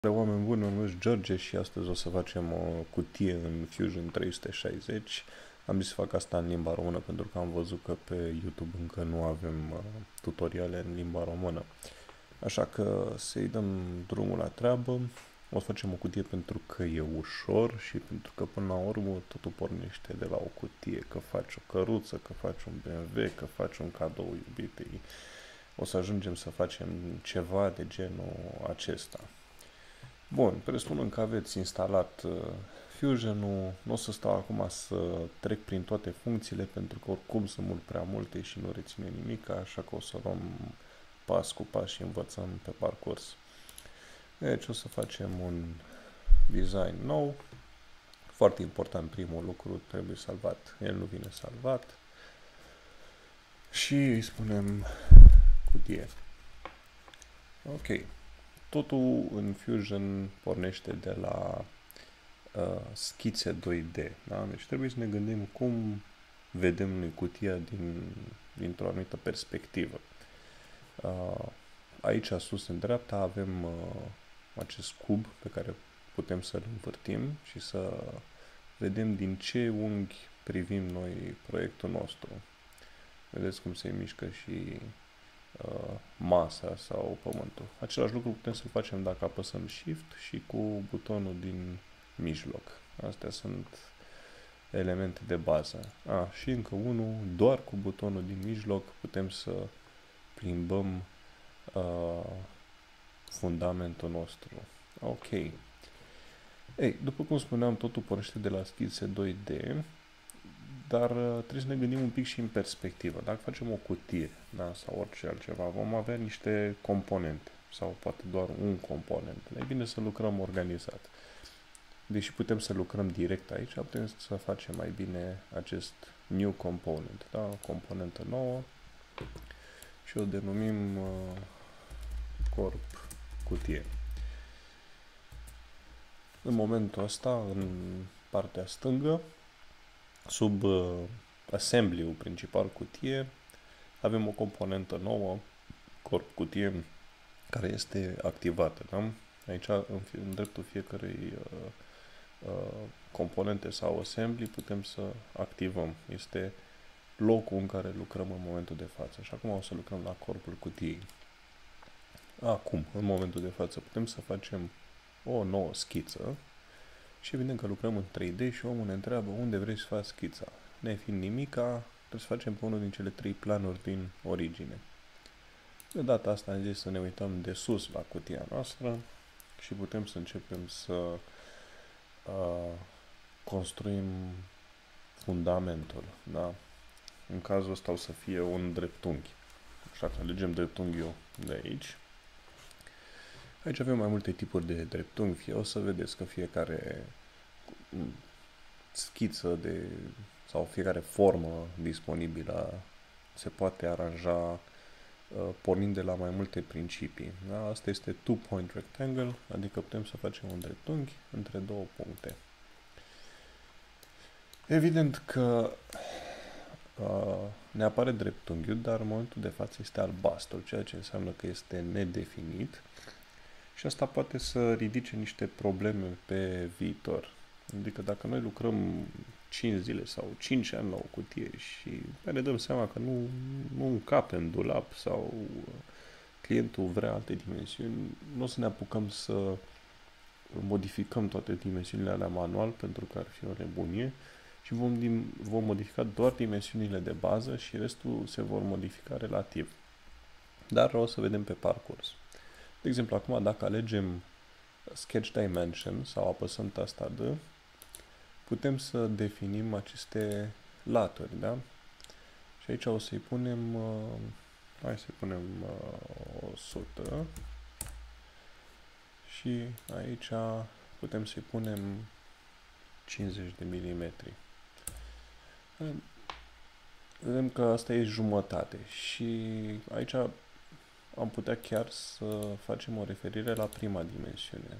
Oameni buni, mă numesc George și astăzi o să facem o cutie în Fusion 360. Am zis să fac asta în limba română pentru că am văzut că pe YouTube încă nu avem tutoriale în limba română. Așa că să-i dăm drumul la treabă. O să facem o cutie pentru că e ușor și pentru că până la urmă totul pornește de la o cutie. Că faci o căruță, că faci un BMW, că faci un cadou iubitei. O să ajungem să facem ceva de genul acesta. Bun, presupunând că aveți instalat Fusion-ul, nu o să stau acum să trec prin toate funcțiile, pentru că oricum sunt mult prea multe și nu reține nimic, așa că o să luăm pas cu pas și învățăm pe parcurs. Deci o să facem un design nou. Foarte important, primul lucru trebuie salvat. El nu vine salvat. Și îi spunem cutie. Ok. Totul în Fusion pornește de la schițe 2D. Da? Deci trebuie să ne gândim cum vedem noi cutia dintr-o anumită perspectivă. Aici, sus în dreapta, avem acest cub pe care putem să-l învârtim și să vedem din ce unghi privim noi proiectul nostru. Vedeți cum se mișcă și masa sau pământul. Același lucru putem să-l facem dacă apăsăm Shift și cu butonul din mijloc. Astea sunt elemente de bază. Și încă unul, doar cu butonul din mijloc putem să plimbăm fundamentul nostru. Ok. Ei, după cum spuneam, totul pornește de la schițe 2D, dar trebuie să ne gândim un pic și în perspectivă. Dacă facem o cutie, da, sau orice altceva, vom avea niște componente sau poate doar un component. E bine să lucrăm organizat. Deși putem să lucrăm direct aici, putem să facem mai bine acest new component, da, o componentă nouă și o denumim corp cutie. În momentul ăsta, în partea stângă, sub assembly-ul principal cutie, avem o componentă nouă, corp cutie, care este activată. Da? Aici, în dreptul fiecărei componente sau assembly, putem să activăm. Este locul în care lucrăm în momentul de față. Și acum o să lucrăm la corpul cutiei. Acum, în momentul de față, putem să facem o nouă schiță și evident că lucrăm în 3D și omul ne întreabă unde vrei să faci schița. Nefiind nimica, trebuie să facem pe unul din cele 3 planuri din origine. De data asta am zis să ne uităm de sus la cutia noastră și putem să începem să construim fundamentul. Da? În cazul ăsta o să fie un dreptunghi. Așa că alegem dreptunghiul de aici. Aici avem mai multe tipuri de dreptunghi. O să vedeți că fiecare schiță sau fiecare formă disponibilă se poate aranja pornind de la mai multe principii. Da? Asta este two-point rectangle, adică putem să facem un dreptunghi între două puncte. Evident că ne apare dreptunghiul, dar în momentul de față este albastru, ceea ce înseamnă că este nedefinit și asta poate să ridice niște probleme pe viitor. Adică dacă noi lucrăm 5 zile sau 5 ani la o cutie și ne dăm seama că nu încape în dulap sau clientul vrea alte dimensiuni, nu o să ne apucăm să modificăm toate dimensiunile alea manual pentru că ar fi o nebunie și vom modifica doar dimensiunile de bază și restul se vor modifica relativ. Dar o să vedem pe parcurs. De exemplu, acum dacă alegem Sketch Dimension sau apăsăm tasta D, putem să definim aceste laturi, da? Și aici o să-i punem, hai să-i punem 100 și aici putem să-i punem 50 de milimetri. Vedem că asta e jumătate și aici am putea chiar să facem o referire la prima dimensiune.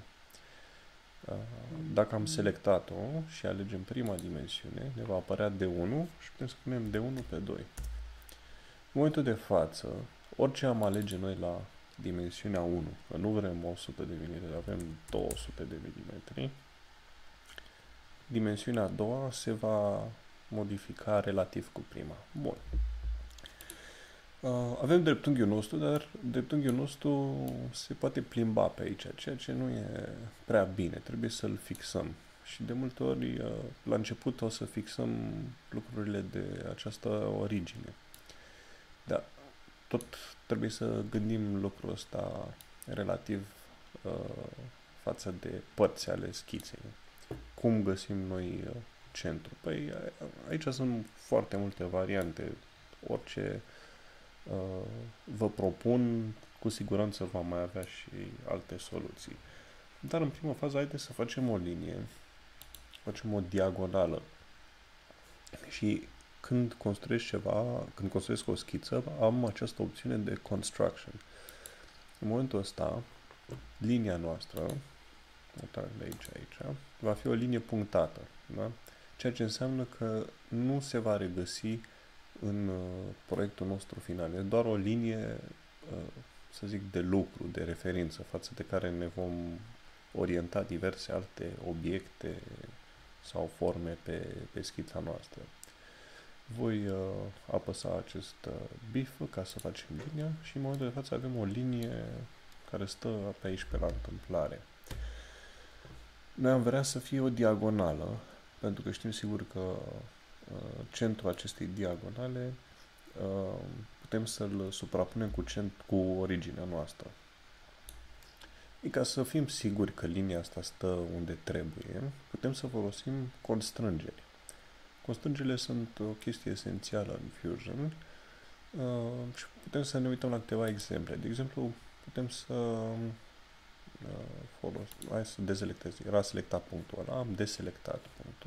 Dacă am selectat-o și alegem prima dimensiune, ne va apărea D1 și putem să punem D1 pe 2. În momentul de față, orice am alege noi la dimensiunea 1, că nu vrem 100 de mm, avem 200 de mm, dimensiunea a doua se va modifica relativ cu prima. Bun. Avem dreptunghiul nostru, dar dreptunghiul nostru se poate plimba pe aici, ceea ce nu e prea bine. Trebuie să-l fixăm. Și de multe ori, la început, o să fixăm lucrurile de această origine. Dar tot trebuie să gândim lucrul ăsta relativ față de părți ale schiței. Cum găsim noi centru? Păi aici sunt foarte multe variante. Orice vă propun, cu siguranță va mai avea și alte soluții. Dar în prima fază, haideți să facem o linie, facem o diagonală. Și când construiesc ceva, când construiesc o schiță, am această opțiune de construction. În momentul ăsta, linia noastră, de aici, va fi o linie punctată, da? Ceea ce înseamnă că nu se va regăsi în proiectul nostru final. E doar o linie, să zic, de lucru, de referință, față de care ne vom orienta diverse alte obiecte sau forme pe schița noastră. Voi apăsa acest bif ca să facem linia și în momentul de față avem o linie care stă pe aici pe la întâmplare. Noi am vrea să fie o diagonală, pentru că știm sigur că centrul acestei diagonale putem să-l suprapunem cu originea noastră. E ca să fim siguri că linia asta stă unde trebuie, putem să folosim constrângeri. Constrângerile sunt o chestie esențială în Fusion și putem să ne uităm la câteva exemple. De exemplu, putem să hai să deselectez. Era selectat punctul ăla, am deselectat punctul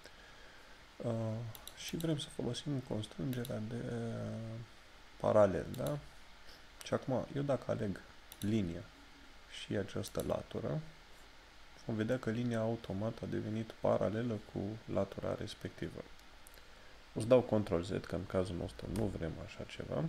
și vrem să folosim constrângerea de paralel, da? Și acum, eu dacă aleg linia și această latură, vom vedea că linia automat a devenit paralelă cu latura respectivă. O să dau Ctrl-Z, că în cazul nostru nu vrem așa ceva.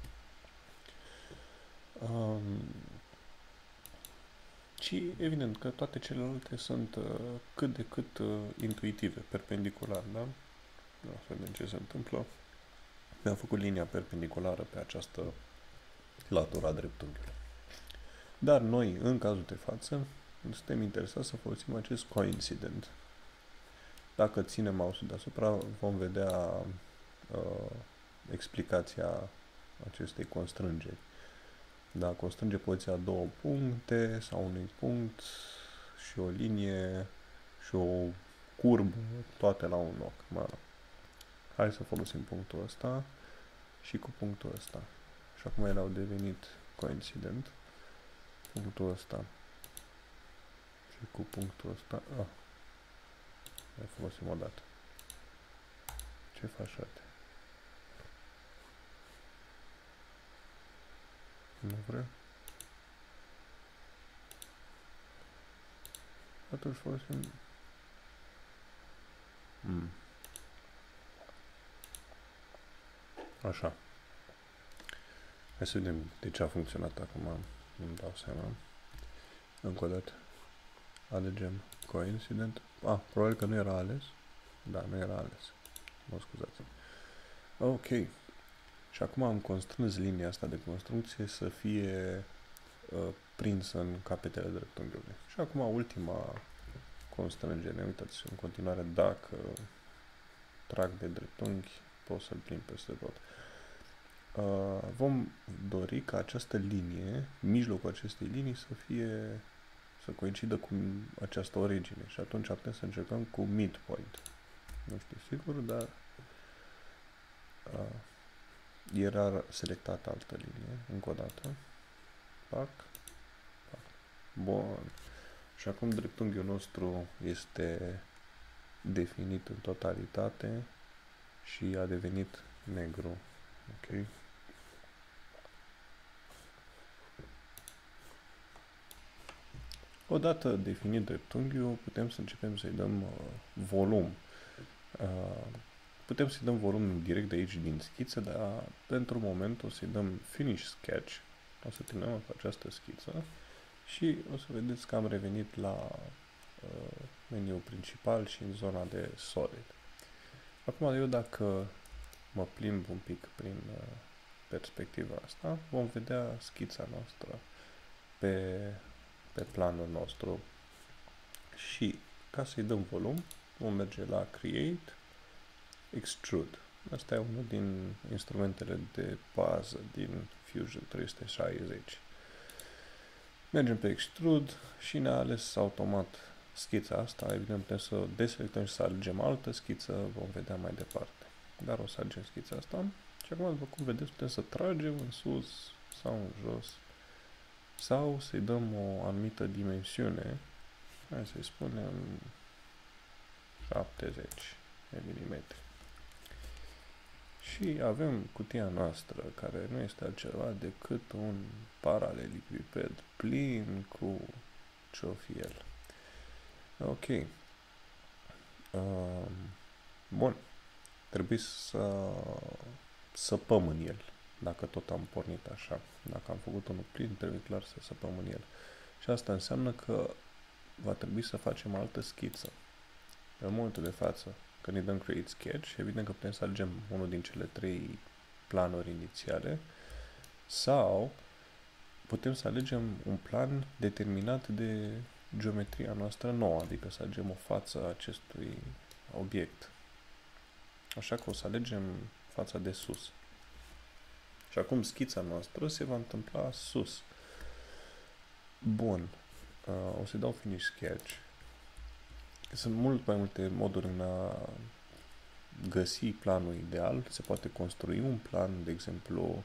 Și evident că toate celelalte sunt cât de cât intuitive, perpendicular, da? Să vedem ce se întâmplă. Mi-am făcut linia perpendiculară pe această latura dreptunghiului. Dar noi, în cazul de față, suntem interesați să folosim acest coincident. Dacă ținem mouse-ul deasupra, vom vedea explicația acestei constrângeri. Da, constrânge poziția a două puncte sau unui punct și o linie și o curbă, toate la un loc. Hai să folosim punctul ăsta și cu punctul ăsta. Și acum ele au devenit coincident. Punctul ăsta și cu punctul ăsta. Mai folosim o dată. Ce faci, frate? Nu vrea? Atunci folosim... Așa. Hai să vedem de ce a funcționat acum. Îmi dau seama. Încă o dată. Alegem coincident. Probabil că nu era ales. Da, nu era ales. Mă scuzați. Ok. Și acum am constrâns linia asta de construcție să fie prinsă în capetele dreptunghiului. Și acum ultima constrângere. Uitați, în continuare, dacă trag de dreptunghi, pot să-l prind peste tot. Vom dori ca această linie, mijlocul acestei linii, să coincidă cu această origine. Și atunci putem să încercăm cu midpoint. Nu știu sigur, dar era selectată altă linie. Încă o dată. Pac. Pac. Bun. Și acum dreptunghiul nostru este definit în totalitate și a devenit negru. Ok. Odată definit dreptunghiul, putem să începem să-i dăm volum. Putem să-i dăm volum direct de aici din schiță, dar pentru moment o să-i dăm Finish Sketch O să terminăm cu această schiță și o să vedeți că am revenit la meniul principal și în zona de Solid. Acum eu dacă mă plimb un pic prin perspectiva asta, vom vedea schița noastră pe planul nostru și ca să-i dăm volum vom merge la Create, Extrude. Asta e unul din instrumentele de bază din Fusion 360. Mergem pe Extrude și ne-a ales automat schița asta. Evident putem să o deselectăm și să alegem altă schiță, vom vedea mai departe. Dar o să alegem schița asta și acum, după cum vedeți, putem să tragem în sus sau în jos sau să-i dăm o anumită dimensiune. Hai să-i spunem 70 de milimetri. Și avem cutia noastră, care nu este altceva decât un paralelipiped plin cu ce-o fi el. Ok. Bun. Trebuie să săpăm în el. Dacă tot am pornit așa. Dacă am făcut unul plin, trebuie clar să săpăm în el. Și asta înseamnă că va trebui să facem altă schiță. În momentul de față, când îi dăm Create Sketch, evident că putem să alegem unul din cele 3 planuri inițiale sau putem să alegem un plan determinat de geometria noastră nouă, adică să alegem o față a acestui obiect. Așa că o să alegem fața de sus. Și acum schița noastră se va întâmpla sus. Bun. O să dau Finish Sketch. Sunt mult mai multe moduri în a găsi planul ideal. Se poate construi un plan, de exemplu,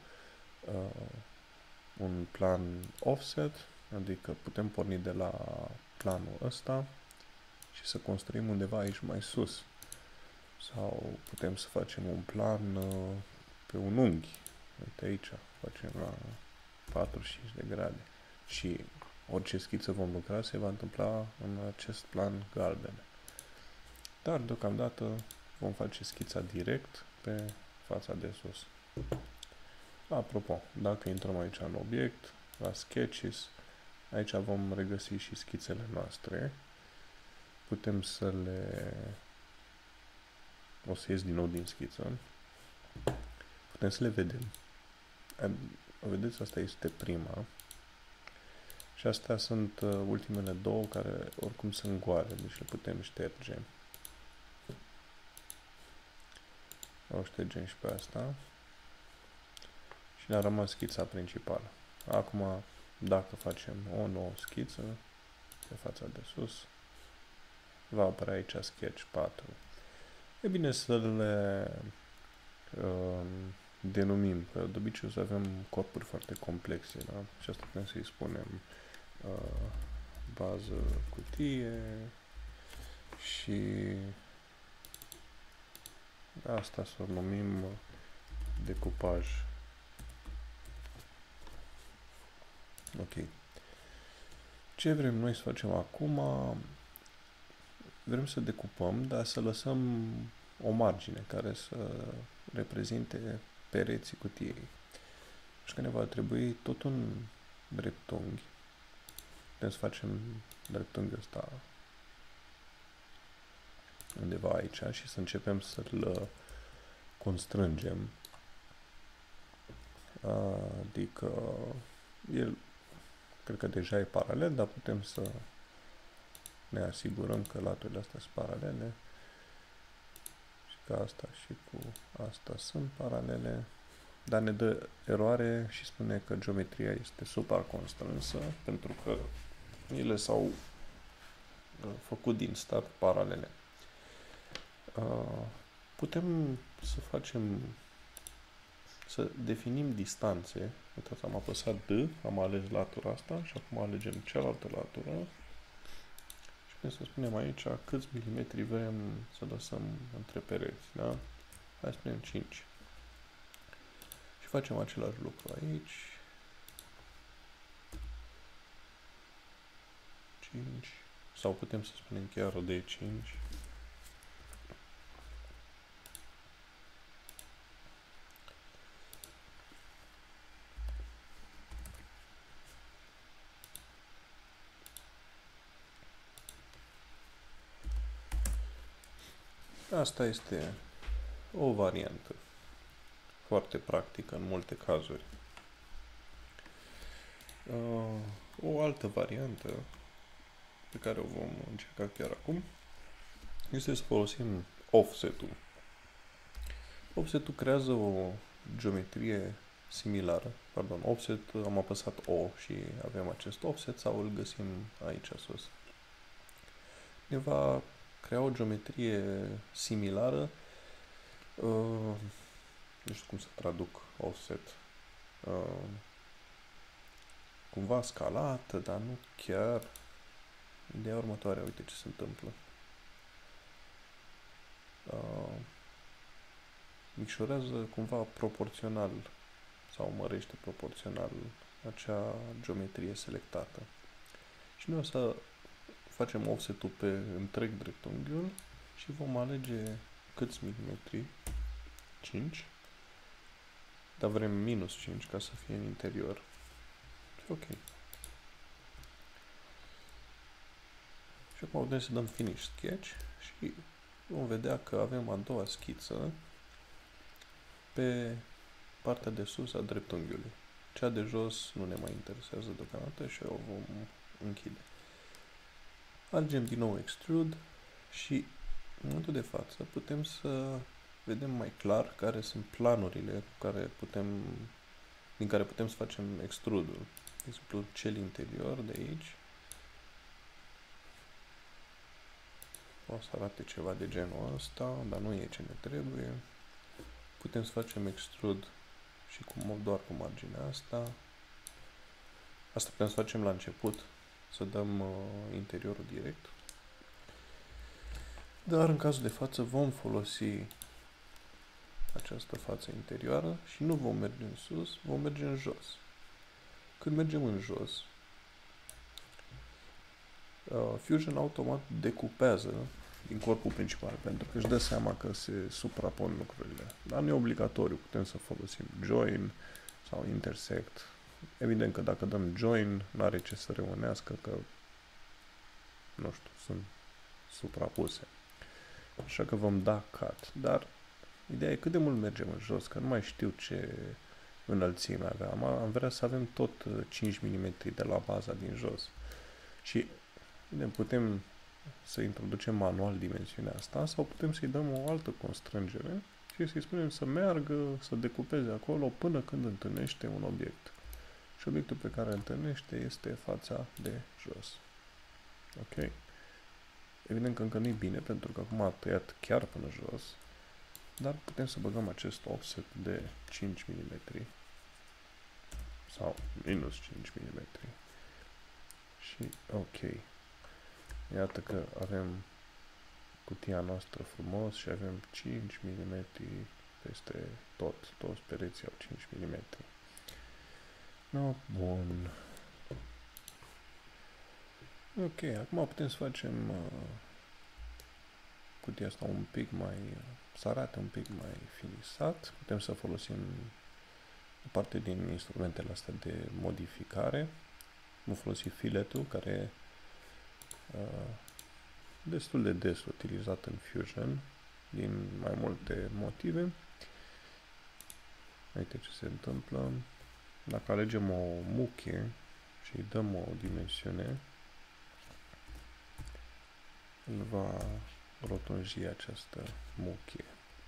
un plan offset, adică putem porni de la planul ăsta și să construim undeva aici mai sus. Sau putem să facem un plan pe un unghi. Uite aici, facem la 45 de grade. Și orice schiță vom lucra se va întâmpla în acest plan galben. Dar deocamdată vom face schița direct pe fața de sus. Apropo, dacă intrăm aici în obiect, la Sketches, aici vom regăsi și schițele noastre. Putem să le... O să ies din nou din schiță. Putem să le vedem. Vedeți, asta este prima. Și astea sunt ultimele două care oricum sunt goale, deci le putem șterge. O ștergem și pe asta. Și ne-a rămas schița principală. Acum, dacă facem o nouă schiță pe fața de sus, va apărea aici Sketch 4. E bine să le denumim, că de obicei o să avem corpuri foarte complexe, da? Și asta putem să-i spunem bază cutie și asta să o numim decupaj. Ok. Ce vrem noi să facem acum? Vrem să decupăm, dar să lăsăm o margine care să reprezinte pereții cutiei. Și că ne va trebui tot un dreptunghi. Putem să facem dreptunghiul ăsta undeva aici și să începem să-l constrângem. Adică el cred că deja e paralel, dar putem să ne asigurăm că laturile astea sunt paralele și că asta și cu asta sunt paralele, dar ne dă eroare și spune că geometria este supraconstrânsă pentru că ele s-au făcut din start paralele. Putem să facem, să definim distanțe. Uitați, am apăsat D, am ales latura asta și acum alegem cealaltă latură. Și putem să spunem aici câți milimetri vrem să lăsăm între pereți, da? Hai să spunem 5. Și facem același lucru aici. 5. Sau putem să spunem chiar de 5. Asta este o variantă foarte practică în multe cazuri. O altă variantă pe care o vom încerca chiar acum este să folosim offset-ul. Offset-ul creează o geometrie similară. Pardon, offset, am apăsat O și avem acest offset sau îl găsim aici sus. Ne va crea o geometrie similară. Nu știu cum să traduc offset. Cumva scalată, dar nu chiar. Ideea următoare, uite ce se întâmplă. Micșorează cumva proporțional sau mărește proporțional acea geometrie selectată. Și noi o să facem offset-ul pe întreg dreptunghiul și vom alege câți milimetri, 5, dar vrem minus 5 ca să fie în interior. Și ok. Și acum putem să dăm finish sketch și vom vedea că avem a doua schiță pe partea de sus a dreptunghiului. Cea de jos nu ne mai interesează deocamdată și o vom închide. Alegem din nou extrude și în momentul de față putem să vedem mai clar care sunt planurile din care putem să facem extrudul. De exemplu, cel interior de aici o să arate ceva de genul ăsta, dar nu e ce ne trebuie. Putem să facem extrude și doar cu marginea asta. Asta putem să facem la început, să dăm interiorul direct. Dar în cazul de față vom folosi această față interioară și nu vom merge în sus, vom merge în jos. Când mergem în jos, Fusion automat decupează din corpul principal, pentru că își dă seama că se suprapun lucrurile. Dar nu e obligatoriu, putem să folosim join sau intersect. Evident că dacă dăm join, nu are ce să reunească, că, nu știu, sunt suprapuse. Așa că vom da cut. Dar ideea e cât de mult mergem în jos, că nu mai știu ce înălțime aveam. Am vrea să avem tot 5 mm de la baza din jos. Și putem să introducem manual dimensiunea asta sau putem să-i dăm o altă constrângere și să-i spunem să meargă, să decupeze acolo până când întâlnește un obiect. Și obiectul pe care îl întâlnește este fața de jos. Ok? Evident că încă nu e bine, pentru că acum a tăiat chiar până jos, dar putem să băgăm acest offset de 5 mm sau minus 5 mm. Și ok. Iată că avem cutia noastră frumos și avem 5 mm peste tot. Toți pereții au 5 mm. No, bun. Ok, acum putem să facem cutia asta un pic mai, să arate un pic mai finisat. Putem să folosim o parte din instrumentele astea de modificare. Vom folosi filetul, care destul de des utilizat în Fusion din mai multe motive. Uite ce se întâmplă. Dacă alegem o muchie și îi dăm o dimensiune, îl va rotunji această muchie.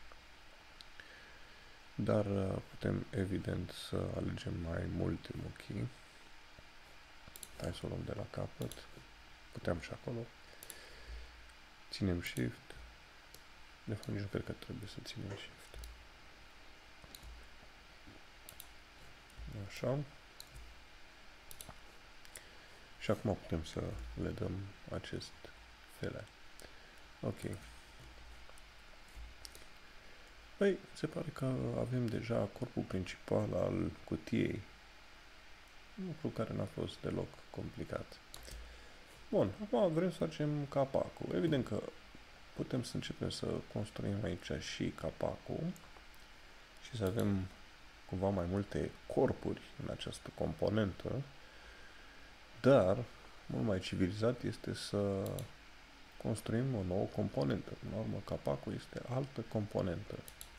Dar putem evident să alegem mai multe muchii. Hai să o luăm de la capăt. Puteam și acolo. Ținem Shift. De fapt, nici nu cred că trebuie să ținem Shift. Așa. Și acum putem să le dăm acest fele. Ok. Păi, se pare că avem deja corpul principal al cutiei. Un lucru care n-a fost deloc complicat. Bun, acum vrem să facem capacul. Evident că putem să începem să construim aici și capacul și să avem cumva mai multe corpuri în această componentă, dar mult mai civilizat este să construim o nouă componentă. În urmă, capacul este altă componentă.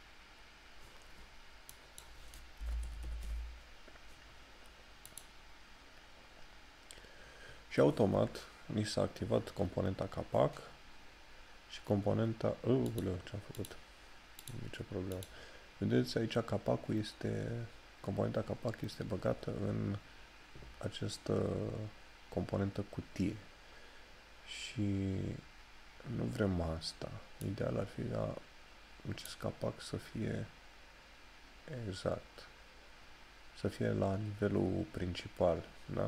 Și automat mi s-a activat componenta capac și componenta... ce-am făcut? Nicio problemă. Vedeți, aici capacul este... Componenta capac este băgată în această componentă cutie. Și nu vrem asta. Ideal ar fi ca acest capac să fie exact. Să fie la nivelul principal, da?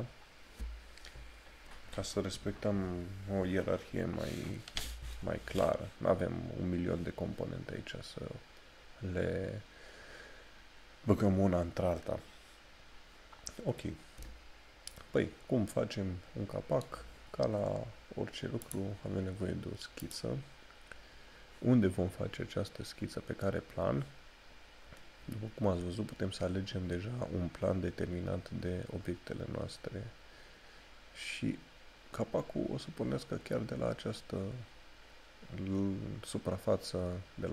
Ca să respectăm o ierarhie mai clară. Nu avem 1.000.000 de componente aici să le băgăm una într-alta. Ok. Păi, cum facem un capac? Ca la orice lucru avem nevoie de o schiță. Unde vom face această schiță? Pe care plan? După cum ați văzut, putem să alegem deja un plan determinat de obiectele noastre. Și capacul o să pornească chiar de la această suprafață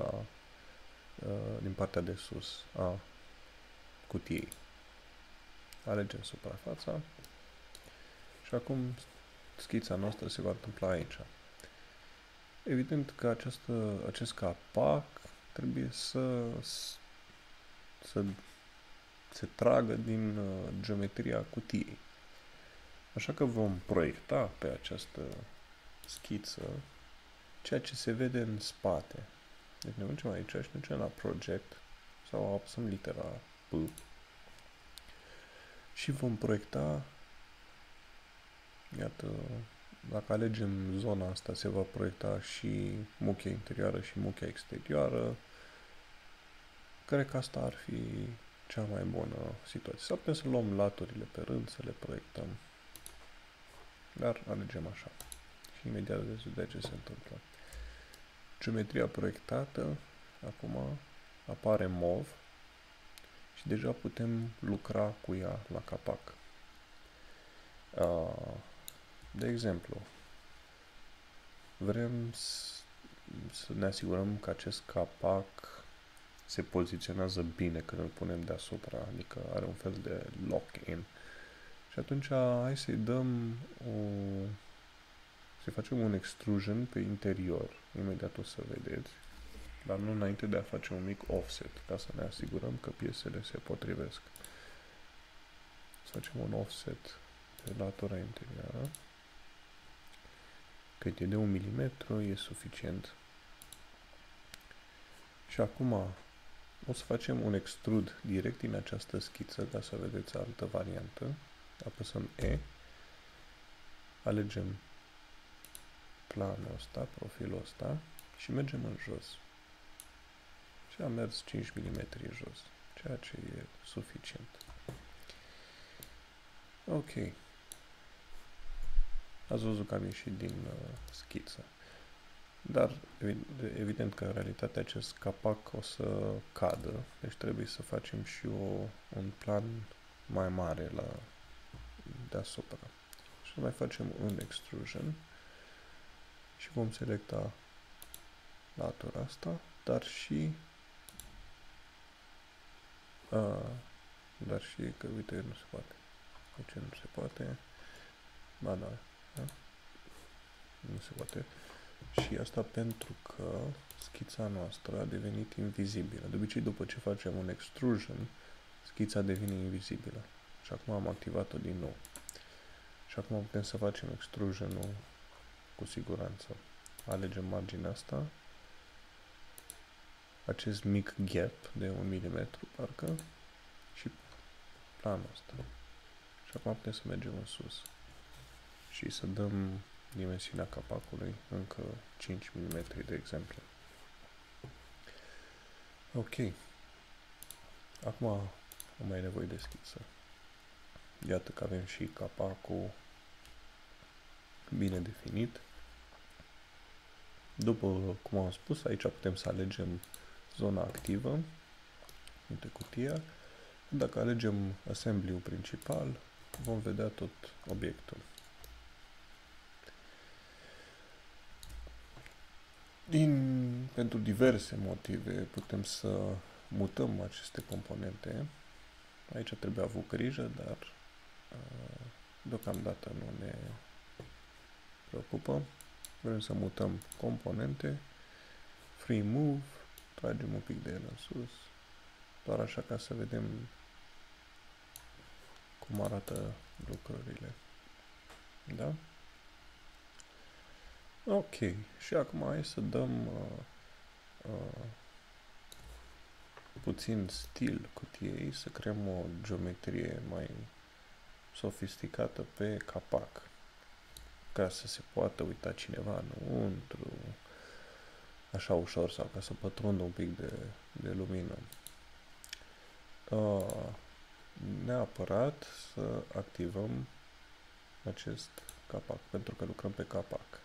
din partea de sus a cutiei. Alegem suprafața și acum schița noastră se va întâmpla aici. Evident că acest capac trebuie să se tragă din geometria cutiei. Așa că vom proiecta pe această schiță ceea ce se vede în spate. Deci ne ducem aici și ne ducem la Project sau apăsăm litera P și vom proiecta, iată, dacă alegem zona asta, se va proiecta și muchia interioară și muchia exterioară. Cred că asta ar fi cea mai bună situație. Sau putem să luăm laturile pe rând, să le proiectăm. Dar alegem așa. Și imediat veți vedea ce se întâmplă. Geometria proiectată, acum apare MOV și deja putem lucra cu ea la capac. De exemplu, vrem să ne asigurăm că acest capac se poziționează bine când îl punem deasupra, adică are un fel de lock-in. Și atunci hai să-i dăm să facem un extrusion pe interior. Imediat o să vedeți. Dar nu înainte de a face un mic offset, ca să ne asigurăm că piesele se potrivesc. Să facem un offset pe latura interioară. Cât e de 1 mm, e suficient. Și acum o să facem un extrud direct din această schiță, ca să vedeți altă variantă. Apăsăm E, alegem planul ăsta, profilul ăsta și mergem în jos. Și am mers 5 mm jos, ceea ce e suficient. Ok. Ați văzut că am ieșit din schiță. Dar evident că în realitate acest capac o să cadă, deci trebuie să facem și un plan mai mare deasupra. Și mai facem un extrusion și vom selecta latura asta, dar și că uite, nu se poate. De ce nu se poate? Ba da, nu se poate. Și asta pentru că schița noastră a devenit invizibilă. De obicei, după ce facem un extrusion, schița devine invizibilă. Și acum am activat-o din nou. Și acum putem să facem extrusionul cu siguranță. Alegem marginea asta, acest mic gap de 1 mm, parcă, și planul ăsta. Și acum putem să mergem în sus și să dăm dimensiunea capacului încă 5 mm, de exemplu. Ok. Acum am mai nevoie de schiță. Iată că avem și capacul bine definit. După cum am spus, aici putem să alegem zona activă, uite cutia. Dacă alegem assembly-ul principal, vom vedea tot obiectul. Pentru diverse motive putem să mutăm aceste componente. Aici trebuie avut grijă, dar deocamdată nu ne preocupă. Vrem să mutăm componente, free move, tragem un pic de el în sus, doar așa ca să vedem cum arată lucrurile. Da? Ok, și acum hai să dăm puțin stil cutiei, să creăm o geometrie mai sofisticată pe capac, ca să se poată uita cineva înăuntru, așa ușor, sau ca să pătrundă un pic de lumină. Neapărat să activăm acest capac, pentru că lucrăm pe capac.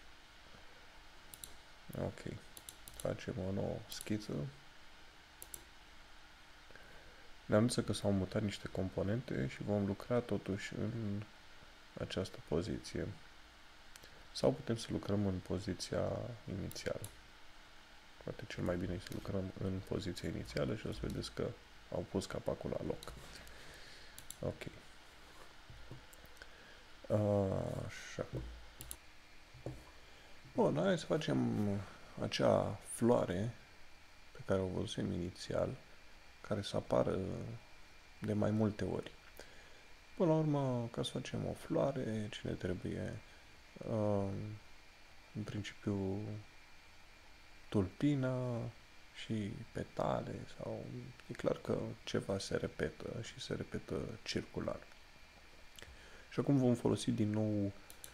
Ok, facem o nouă schiță. Ne-am zis că s-au mutat niște componente și vom lucra totuși în această poziție. Sau putem să lucrăm în poziția inițială. Poate cel mai bine e să lucrăm în poziția inițială și o să vedeți că au pus capacul la loc. Ok. Așa. Bun, hai să facem acea floare pe care o văzusem inițial, care să apară de mai multe ori. Până la urmă, ca să facem o floare, ce ne trebuie? În principiu, tulpina și petale, sau e clar că ceva se repetă și se repetă circular. Și acum vom folosi din nou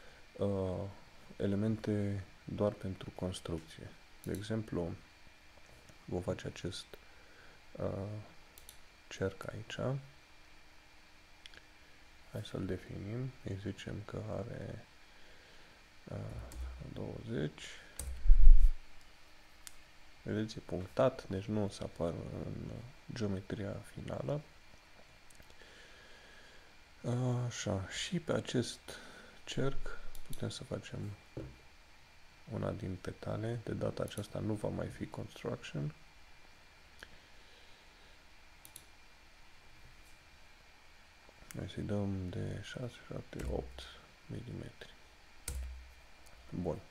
elemente doar pentru construcție. De exemplu, vom face acest cerc aici. Hai să-l definim. Îi zicem că are 20. Vedeți, e punctat, deci nu o să apară în geometria finală. Așa, și pe acest cerc putem să facem una din petale. De data aceasta nu va mai fi construction. Noi să-i dăm de 6, 7, 8 mm. Bun.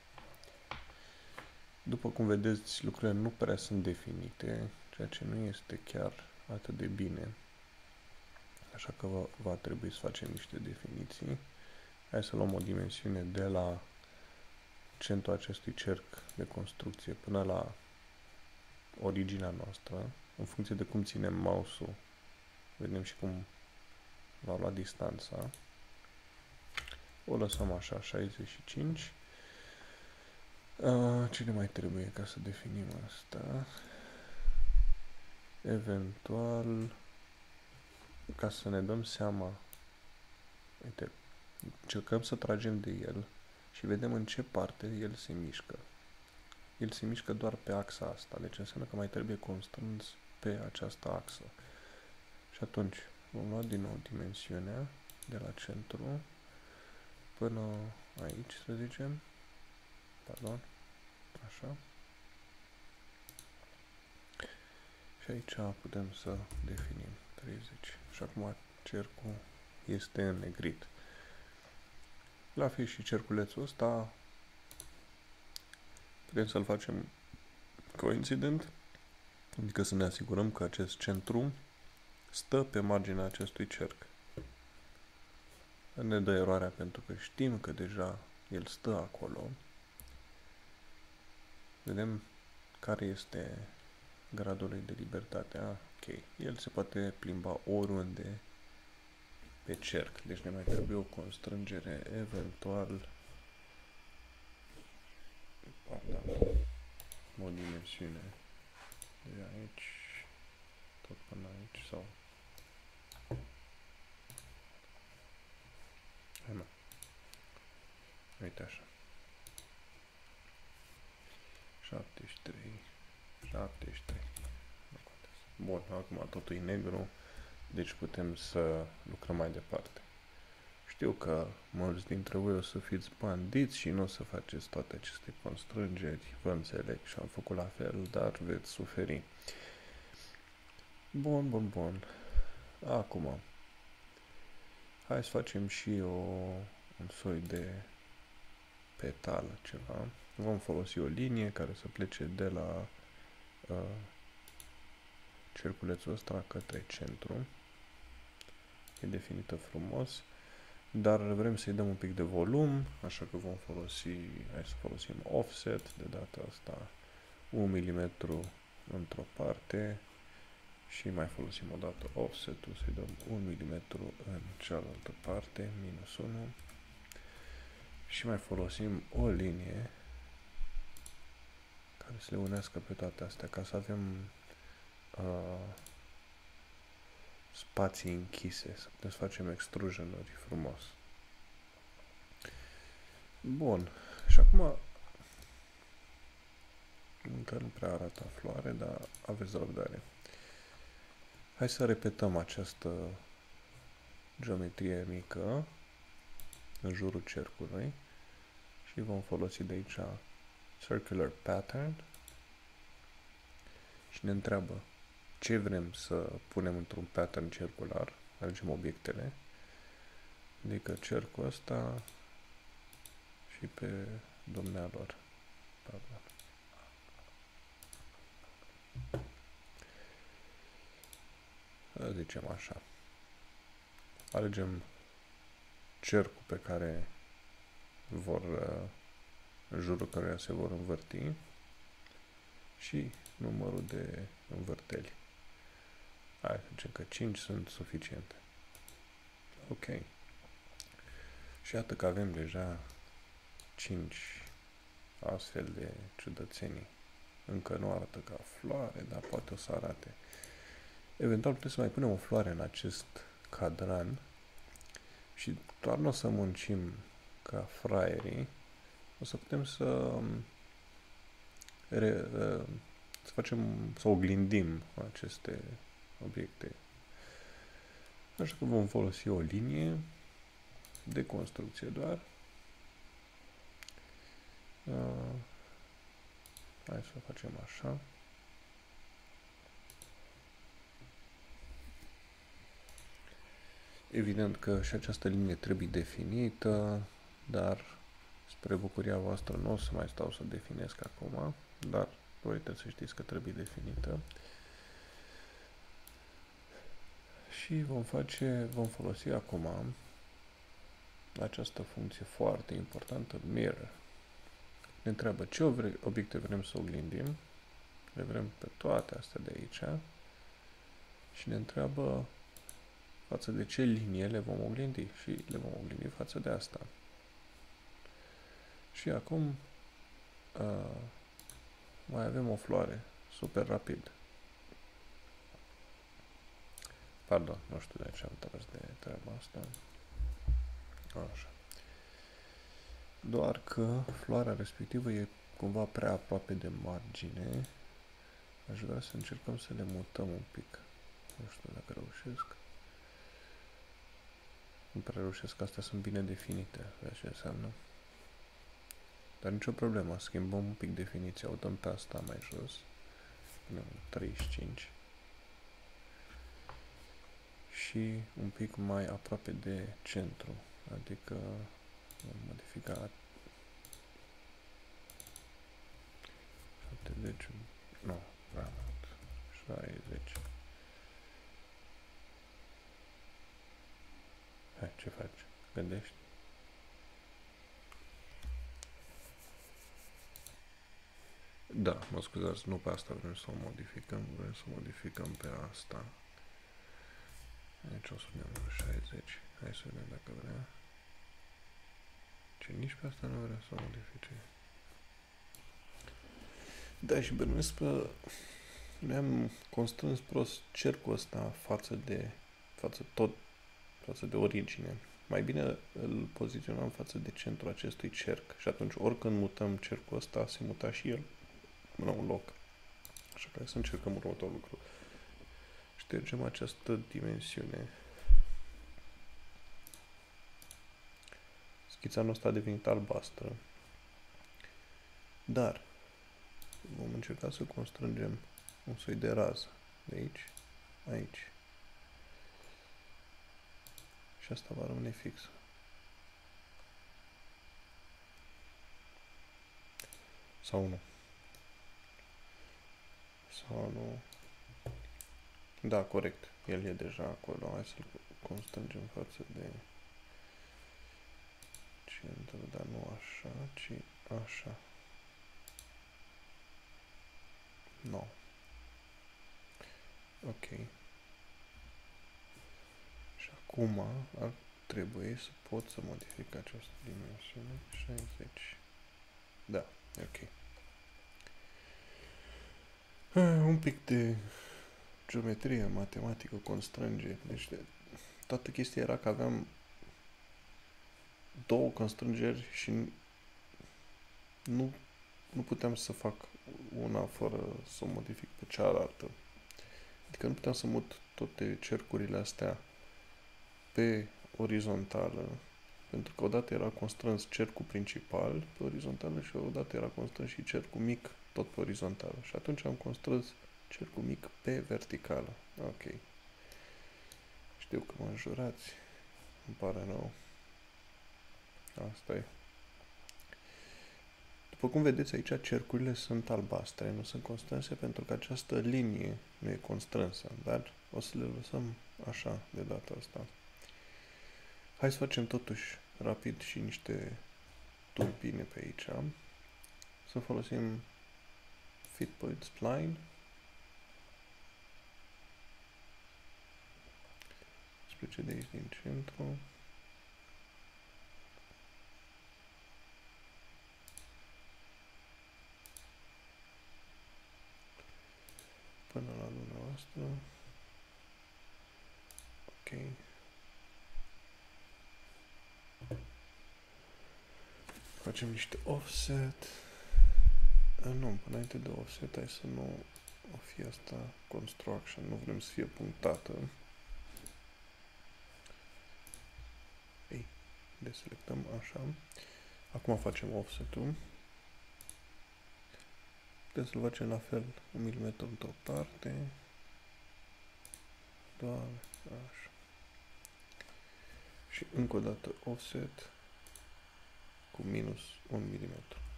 După cum vedeți, lucrurile nu prea sunt definite, ceea ce nu este chiar atât de bine. Așa că va trebui să facem niște definiții. Hai să luăm o dimensiune de la centrul acestui cerc de construcție până la originea noastră. În funcție de cum ținem mouse-ul, vedem și cum va lua distanța. O lăsăm așa, 65. Ce ne mai trebuie ca să definim asta? Eventual, ca să ne dăm seama, uite, încercăm să tragem de el și vedem în ce parte el se mișcă. El se mișcă doar pe axa asta, deci înseamnă că mai trebuie constrâns pe această axă. Și atunci vom lua din nou dimensiunea de la centru până aici, să zicem. Pardon. Așa. Și aici putem să definim 30. Și acum cercul este înnegrit. La fel și cerculețul ăsta putem să-l facem coincident, adică să ne asigurăm că acest centru stă pe marginea acestui cerc. Ne dă eroarea pentru că știm că deja el stă acolo. Vedem care este gradul lui de libertate. Ok. El se poate plimba oriunde pe cerc. Deci ne mai trebuie o constrângere eventual. Pardon. O dimensiune de aici tot până aici sau hai mă. Uite așa. 73. 73. Bun, acum totul e negru, deci putem să lucrăm mai departe. Știu că mulți dintre voi o să fiți bandiți și nu o să faceți toate aceste constrângeri, vă înțeleg și am făcut la fel, dar veți suferi. Bun. Acum, hai să facem și un soi de petală, ceva. Vom folosi o linie care să plece de la cerculețul ăsta către centru. E definită frumos, dar vrem să-i dăm un pic de volum, așa că hai să folosim offset, de data asta 1 mm într-o parte și mai folosim o dată offset-ul, să-i dăm 1 mm în cealaltă parte, -1, și mai folosim o linie care să le unească pe toate astea, ca să avem spații închise, să putem să facem extrusionări frumos. Bun, și acum încă nu prea arată floare, dar aveți răbdare. Hai să repetăm această geometrie mică în jurul cercului și vom folosi de aici circular pattern și ne întreabă ce vrem să punem într-un pattern circular. Alegem obiectele, adică cercul ăsta și pe dumnealor. Pardon. Zicem așa. Alegem cercul pe care în jurul căruia se vor învârti și numărul de învârteli. Hai să zicem că 5 sunt suficiente. Ok. Și iată că avem deja 5 astfel de ciudățenii. Încă nu arată ca floare, dar poate o să arate. Eventual putem să mai punem o floare în acest cadran și doar nu o să muncim ca fraierii, o să putem să să oglindim aceste obiecte. Așa că vom folosi o linie de construcție doar. Hai să o facem așa. Evident că și această linie trebuie definită, dar spre bucuria voastră nu o să mai stau să definesc acum, dar voi trebuie să știți că trebuie definită. Și vom folosi acum această funcție foarte importantă, mirror. Ne întreabă ce obiecte vrem să oglindim, le vrem pe toate astea de aici și ne întreabă față de ce linie le vom oglindi și le vom oglindi față de asta. Și acum mai avem o floare super rapid. Pardon, nu știu de ce am tras de treaba asta. Așa. Doar că floarea respectivă e cumva prea aproape de margine. Aș vrea să încercăm să le mutăm un pic. Nu știu dacă reușesc. Nu prea reușesc, astea sunt bine definite, vezi ce înseamnă. Dar nicio problemă, schimbăm un pic definiția, o dăm pe asta mai jos. Punem 35. Și un pic mai aproape de centru, adică vom modifica 70, nu, prea mult, 60. Hai, ce faci? Gândești? Da, mă scuzați, nu pe asta vrem să o modificăm, vrem să o modificăm pe asta. Aici o să punem 60. Hai să vedem dacă vrea. Ce, nici pe asta nu vrea să o modifice. Da, și bănuiesc că ne-am constrâns prost cercul ăsta față de origine. Mai bine îl poziționăm față de centrul acestui cerc și atunci oricând mutăm cercul ăsta, se muta și el la un loc. Așa că să încercăm următorul lucru. Ștergem această dimensiune. Schița noastră a devenit albastră. Dar vom încerca să constrângem un soi de rază de aici, aici. Și asta va rămâne fixă. Sau nu. Sau nu. Da, corect. El e deja acolo. Hai să-l constrângem față de centru, dar nu așa, ci așa. No. Ok. Și acum ar trebui să pot să modific această dimensiune. 60. Da, ok. Un pic de geometrie matematică constrânge. Deci toată chestia era că aveam două constrângeri și nu puteam să fac una fără să o modific pe cealaltă. Adică nu puteam să mut toate cercurile astea pe orizontală, pentru că odată era constrâns cercul principal pe orizontală și odată era constrâns și cercul mic tot pe orizontală. Și atunci am constrâns cercul mic pe verticală. Ok. Știu că mă înjurați. Îmi pare rău. Asta e. După cum vedeți aici, cercurile sunt albastre, nu sunt constrânse pentru că această linie nu e constrânsă, dar o să le lăsăm așa de data asta. Hai să facem totuși rapid și niște tulpine pe aici. Să folosim Fit Point Spline. Să de aici din centru. Până la dumneavoastră. Ok. Facem niște offset. Nu, înainte de offset, hai să nu o fie asta construction, nu vrem să fie punctată. Ei, deselectăm așa. Acum facem offset-ul. Putem să-l facem la fel 1 mm într-o parte. Doar așa. Și încă o dată offset cu minus 1 mm.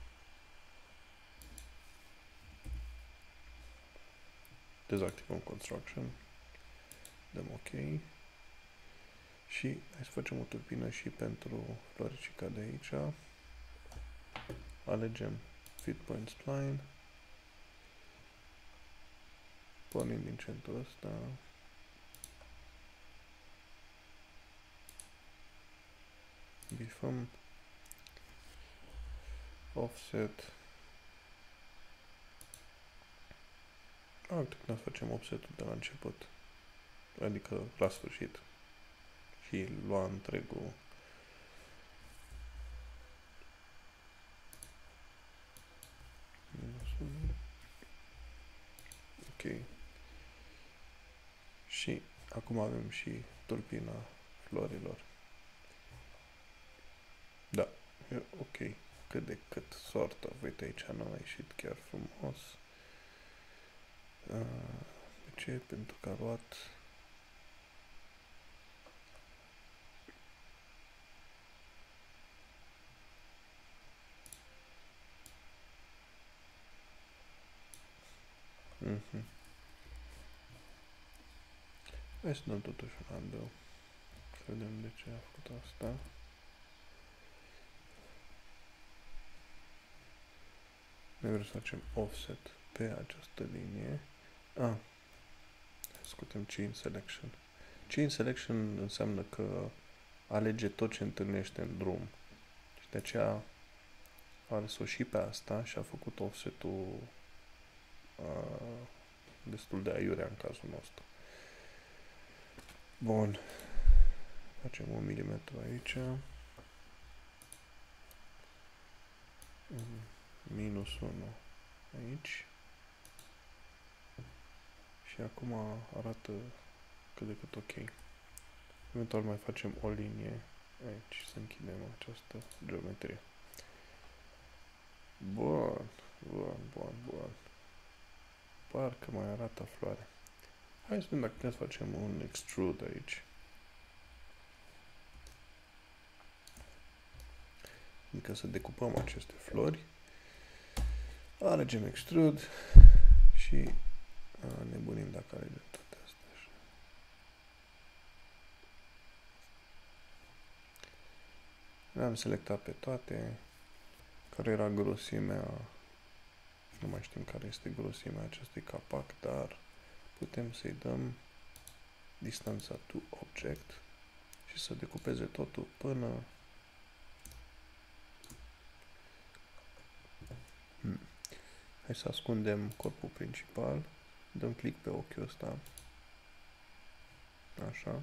Dezactivăm construction. Dăm ok. Și hai să facem o tulpină și pentru floricica de aici. Alegem Fit Point Spline. Pornim din centrul ăsta. Bifăm. Offset. Uite când facem offset-ul de la început. Adică la sfârșit. Și lua întregul. Ok. Și acum avem și tulpina florilor. Da, e ok. Cât de cât sortă. Uite aici n-a ieșit chiar frumos. De ce? Pentru că a luat Hai să dăm totuși un undo. Să vedem de ce a făcut asta. Noi vrem să facem offset pe această linie. Scotem Chain Selection. Chain Selection înseamnă că alege tot ce întâlnește în drum. Și de aceea a ales-o și pe asta și a făcut offset-ul destul de aiurea în cazul nostru. Bun. Facem 1 mm aici. Minus 1 aici. Și acum arată cât de cât ok. Eventual mai facem o linie Aici să închidem această geometrie. Bun, bun, bun, bun. Parcă mai arată floare. Hai să vedem dacă putem să facem un extrude aici. Adică să decupăm aceste flori. Alegem extrude și nebunim dacă alegem toate astea așa. Le-am selectat pe toate. Care era grosimea? Nu mai știm care este grosimea acestui capac, dar putem să-i dăm distanța to object și să decupeze totul până Hai să ascundem corpul principal. Dăm click pe ochiul ăsta. Așa.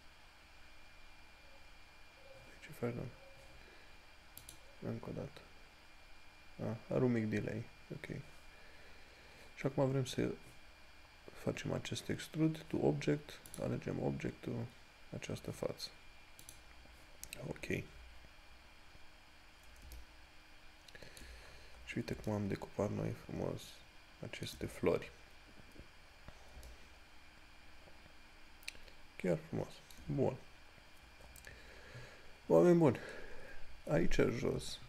Ce faci, doamne? Încă o dată. Are un mic delay. Ok. Și acum vrem să facem acest extrude to object. Alegem obiectul, această față. Ok. Și uite cum am decupat noi frumos aceste flori. Chiar frumos. Bun. Oameni buni, aici jos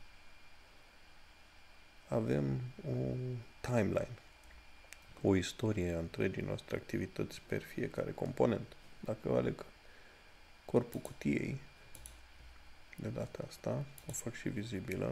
avem un timeline, o istorie a întregii noastre activități per fiecare component. Dacă aleg corpul cutiei, de data asta, o fac și vizibilă.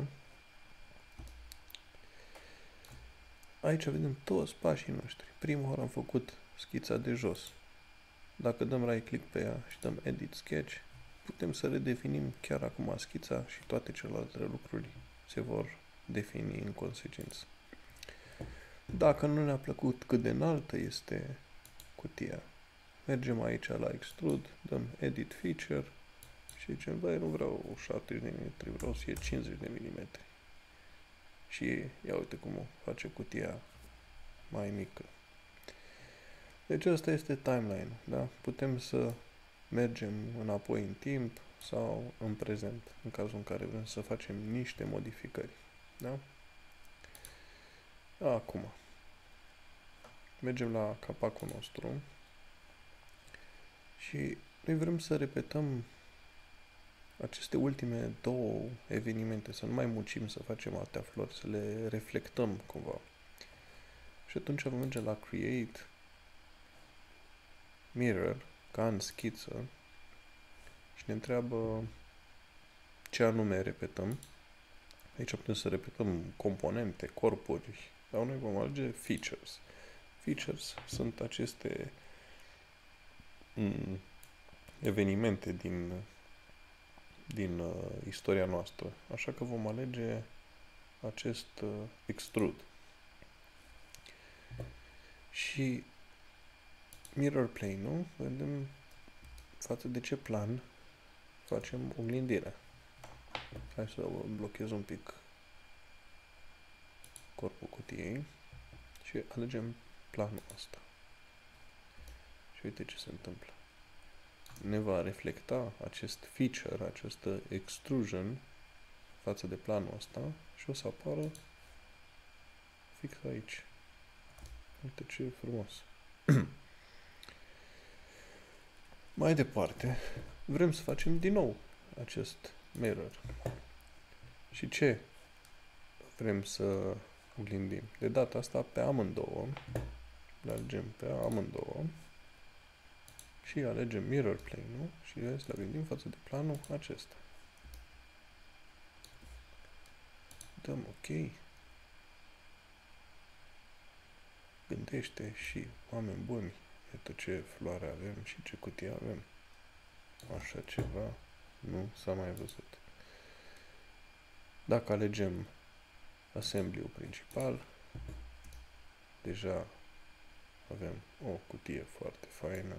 Aici vedem toți pașii noștri. Prima oară am făcut schița de jos. Dacă dăm right click pe ea și dăm edit sketch, putem să redefinim chiar acum schița și toate celelalte lucruri se vor defini în consecință. Dacă nu ne-a plăcut cât de înaltă este cutia, mergem aici la extrude, dăm edit feature și zicem, băi, nu vreau 70 de mm, vreau să fie 50 de mm. Și ia uite cum o face cutia mai mică. Deci ăsta este timeline, da? Putem să mergem înapoi în timp sau în prezent, în cazul în care vrem să facem niște modificări, da? Acum, mergem la capacul nostru și noi vrem să repetăm aceste ultime două evenimente, să nu mai muncim să facem atâtea flori, să le reflectăm cumva. Și atunci vom merge la Create, Mirror, ca în schiță, și ne întreabă ce anume repetăm. Aici putem să repetăm componente, corpuri, dar noi vom alege Features. Features sunt aceste evenimente din istoria noastră. Așa că vom alege acest extrude. Și mirror plane-ul, vedem față de ce plan facem oglindirea. Hai să blochez un pic corpul cutiei și alegem planul ăsta. Și uite ce se întâmplă. Ne va reflecta acest feature, această extrusion față de planul ăsta și o să apară fix aici. Uite ce frumos. Mai departe, vrem să facem din nou acest mirror. Și ce vrem să oglindim? De data asta pe amândouă. Le alegem pe amândouă. Și alegem mirror plane-ul și le gândim față de planul acesta. Dăm OK. Gândește și, oameni buni, iată ce floare avem și ce cutie avem. Așa ceva nu s-a mai văzut. Dacă alegem assembly-ul principal, deja avem o cutie foarte faină.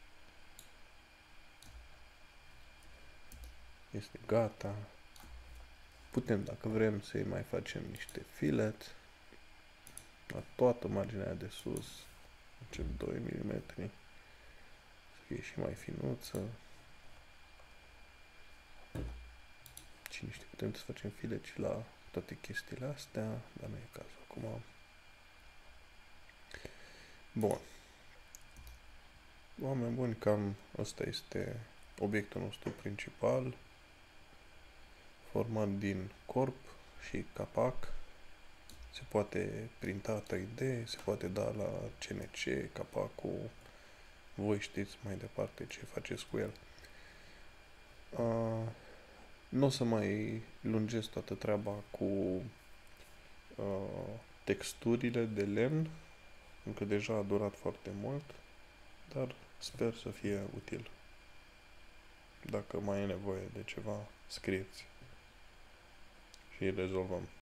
Este gata. Putem, dacă vrem, să-i mai facem niște fillet la toată marginea de sus, încep 2 mm, să fie și mai finuță. cine știe, putem să facem fileci la toate chestiile astea, dar nu e cazul acum. Bun. Oameni buni, cam ăsta este obiectul nostru principal, format din corp și capac. Se poate printa 3D, se poate da la CNC, capacul, voi știți mai departe ce faceți cu el. Nu o să mai lungesc toată treaba cu texturile de lemn, încă deja a durat foarte mult, dar sper să fie util. Dacă mai e nevoie de ceva, scrieți și rezolvăm.